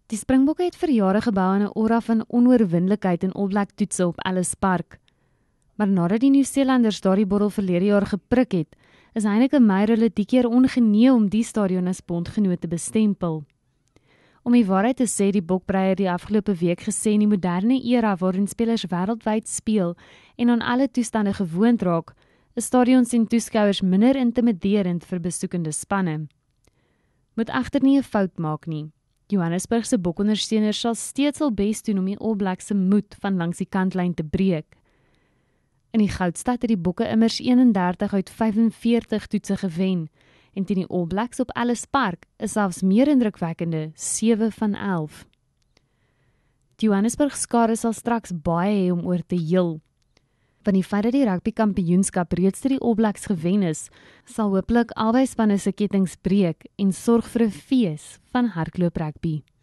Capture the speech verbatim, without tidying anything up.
Die Springbokke het vir jare gebou aan 'n aura van onoorwinlikheid in All Black toetse op Ellispark. Maar nadat die Nieu-Seelanders daardie borrel verlede jaar geprik het, is Heineke Meyer hulle die keer ongenee om die stadion as bondgenoot te bestempel. Om die waarheid te sê, die Bokbreier die afgelope week gesê in die moderne era waarin spelers wêreldwyd speel en aan alle toestande gewoond raak, is stadions en toeskouers minder intimiderend vir besoekende spanne. Moet egter nie 'n fout maak nie. Johannesburg se Bokondersteuners sal steeds hul bes doen om die All Blacks se moed van langs die kantlyn te breek. In die Goudstad het die Bokke immers eenendertig uit vyfenveertig toetse gewen en teen die All Blacks op Ellispark is selfs meer indrukwekkende sewe van elf. Die Johannesburg skare sal straks baie hê om oor te heel. Van die feit dat die rugby kampioenskap reeds deur die All Blacks gewen is, sal hopelik albei spanne se kettinge breek en sorg vir 'n fees van hardloop rugby.